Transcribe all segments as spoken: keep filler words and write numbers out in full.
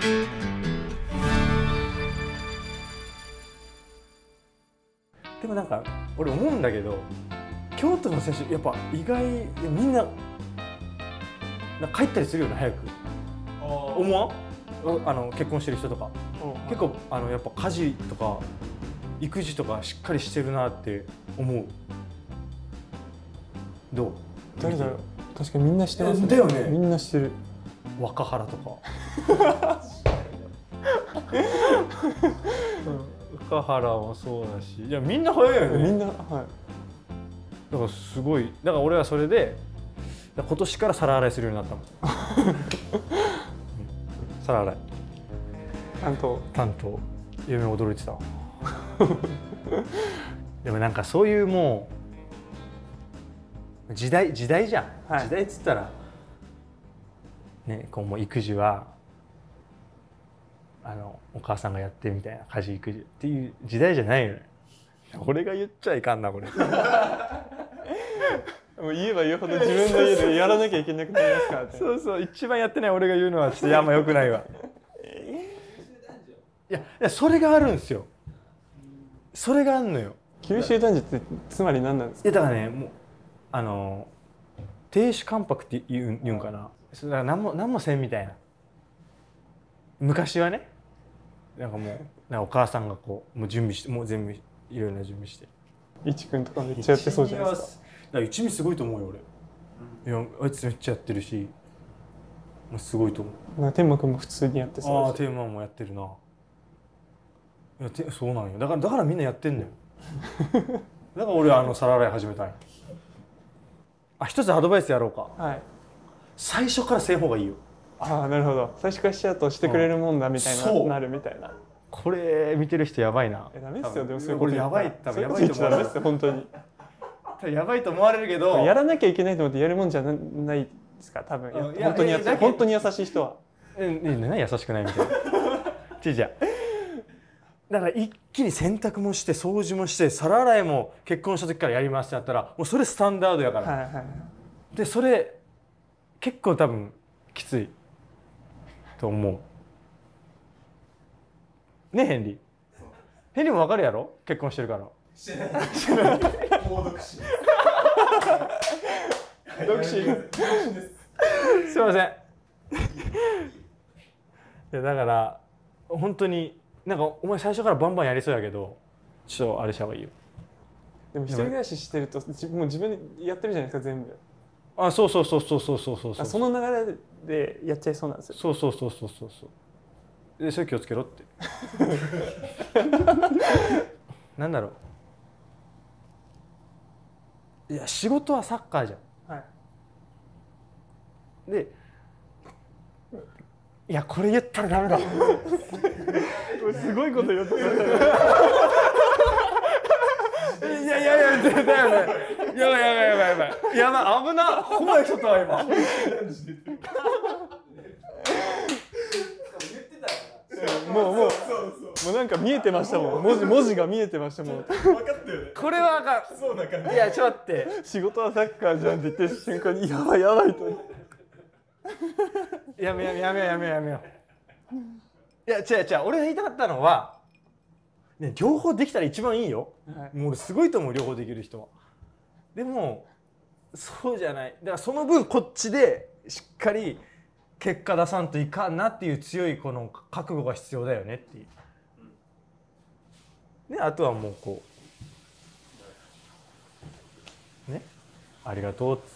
でもなんか俺思うんだけど、京都の選手やっぱ意外、いやみんななんか帰ったりするよね早く。思わん？あの結婚してる人とか結構あのやっぱ家事とか育児とかしっかりしてるなって思う。どう？ 誰だろう。確かにみんなしてますね。 だよね。 みんなしてる。 若原とか。若原もそうだし、いやみんな早いよね。 みんなはい。 だからすごい。だから俺はそれで今年から皿洗いするようになったもん。皿洗い。 担当。 担当。嫁驚いてた。でもなんかそういうもう時代時代じゃん。はい、時代っつったらね、こうもう育児はあのお母さんがやってみたいな、家事育児っていう時代じゃないよね。俺が言っちゃいかんなこれ。 もう言えば言うほど自分の家でやらなきゃいけなくなりますからね。 そうそう、一番やってない俺が言うのはちょっとあんま良くないわ。いやいや、それがあるんですよ。それがあるのよ。 九州男児ってつまり何なんですか？ いやだからね、もうあの亭主関白って言う、言うんかな。それだから何も何もせんみたいな。昔はね、なんかもうなんかお母さんがこうもう準備して、もう全部いろいろな準備して。 いちくんとかめっちゃやってそうじゃないですか。 だから一味すごいと思うよ俺。いやあいつめっちゃやってるし、もうすごいと思う。 なんか天馬くんも普通にやってそうだし。 ああ、天馬もやってるな。いやてそうなんよ。だからだからみんなやってんのよ。だから俺はあの皿洗い始めたい。あ、一つアドバイスやろうか。 はい。 最初からせん方がいいよ。 ああ、なるほど。最初からしちゃうとしてくれるもんだみたいな、なるみたいな。 これ見てる人やばいな。 え、ダメですよ。でもそういうこことれやばい、多分やばいと思ダメですよ本当に。 やばいと思われるけど。 やらなきゃいけないと思ってやるもんじゃないですか。多分本当にやって本当に優しい人は。 え、何優しくないみたいな。ちいちゃん。だから一気に洗濯もして掃除もして皿洗いも結婚した時からやりますってなったらもうそれスタンダードやから、はいはい、でそれ結構多分きついと思うね。ヘンリーヘンリーも分かるやろ、結婚してるから。してないしてないもう独身独身すいません。いやだから本当になんかお前最初からバンバンやりそうやけど、ちょっとあれした方がいいよ。 でも一人暮らししてるともう自分でやってるじゃないですか全部。 あ、そうそうそうそうそうそうそうそう。 その流れでやっちゃいそうなんですよ。 そうそうそうそうそうそう。でそれ気をつけろって。なんだろう。いや仕事はサッカーじゃん。はい。で。いやこれ言ったらダメだ。すごいこと言おうとした。いやいやいや絶対やばい。やばいやばいやばいやばいやばい危な。ここまで来ちゃったわ今。 もうもうもうなんか見えてましたもん。文字文字が見えてましたもん。分かったよね。 これはあかん。そうな感じ。いやちょっと待って。 仕事はサッカーじゃんって言ってる瞬間にやばいやばいと。 やめやめやめやめやめよ。いや違う違う、俺が言いたかったのは、ね、両方できたら一番いいよ。はい、もうすごいと思う両方できる人は。でもそうじゃない。だからその分こっちでしっかり結果出さんといかんなっていう強いこの覚悟が必要だよねっていう。であとはもうこうね、ありがとうっつって。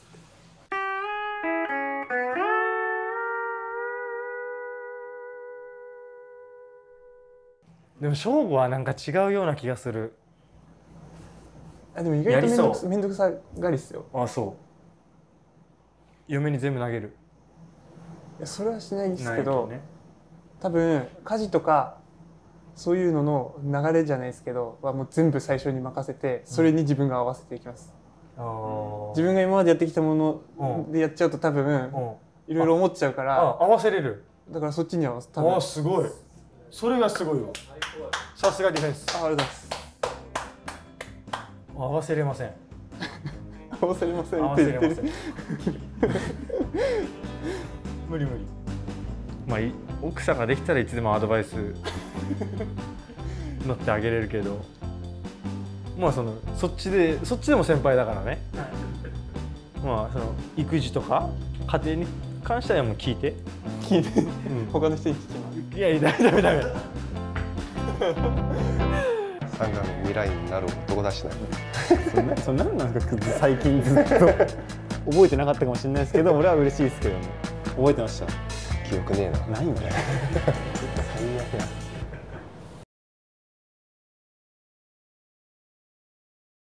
でも翔吾はなんか違うような気がする。 あでも意外と面倒く面倒くさがりっすよ。 あ、そう。嫁に全部投げる。 いやそれはしないですけど、ね、多分家事とかそういうのの流れじゃないですけどはもう全部最初に任せて、それに自分が合わせていきます。うん、自分が今までやってきたものでやっちゃうと多分いろいろ思っちゃうから。 ああ合わせれる。 だからそっちに合わせ。多分あすごい。それがすごいわ。さすがディフェンス。 あ、ありがとうございます。 合わせれません。 合わせれませんって言ってる。 無理無理。 まあ奥さんができたらいつでもアドバイス乗ってあげれるけど、まあそのそっちでそっちでも先輩だからね、はい、まあその育児とか家庭に関してはもう聞いて聞いて、うん、他の人に聞きます。 いやいやダメダメダメさんがの未来になる男だしなそんな、そんなんなんですか最近ずっと覚えてなかったかもしれないですけど、俺は嬉しいですけどね。覚えてました。 記憶ねえな。 ないんだよ最悪や。